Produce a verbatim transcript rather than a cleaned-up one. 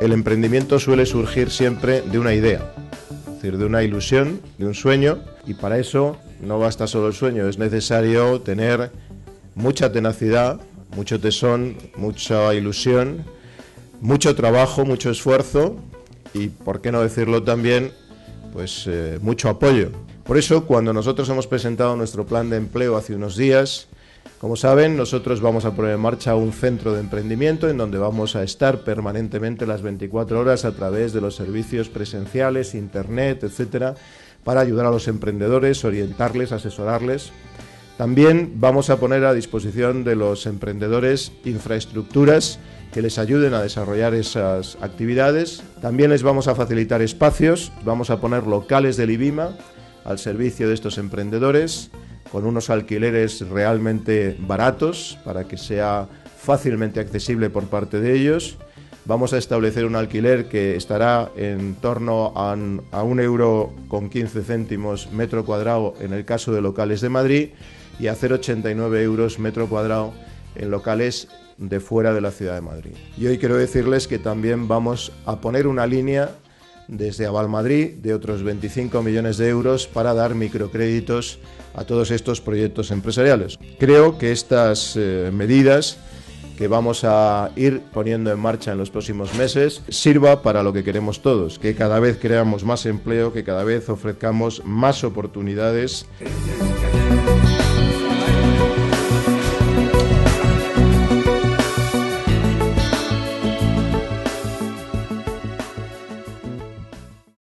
el emprendimiento suele surgir siempre de una idea, es decir, de una ilusión, de un sueño, y para eso no basta solo el sueño, es necesario tener mucha tenacidad, mucho tesón, mucha ilusión, mucho trabajo, mucho esfuerzo y, por qué no decirlo también, pues eh, mucho apoyo. Por eso, cuando nosotros hemos presentado nuestro plan de empleo hace unos días, como saben, nosotros vamos a poner en marcha un centro de emprendimiento en donde vamos a estar permanentemente las veinticuatro horas a través de los servicios presenciales, internet, etcétera, para ayudar a los emprendedores, orientarles, asesorarles. También vamos a poner a disposición de los emprendedores infraestructuras que les ayuden a desarrollar esas actividades. También les vamos a facilitar espacios, vamos a poner locales del IBIMA al servicio de estos emprendedores, con unos alquileres realmente baratos para que sea fácilmente accesible por parte de ellos. Vamos a establecer un alquiler que estará en torno a, a un euro con quince céntimos metro cuadrado en el caso de locales de Madrid y a cero coma ochenta y nueve euros metro cuadrado en locales de fuera de la ciudad de Madrid. Y hoy quiero decirles que también vamos a poner una línea desde Aval Madrid de otros veinticinco millones de euros para dar microcréditos a todos estos proyectos empresariales. Creo que estas eh, medidas que vamos a ir poniendo en marcha en los próximos meses sirva para lo que queremos todos, que cada vez creamos más empleo, que cada vez ofrezcamos más oportunidades.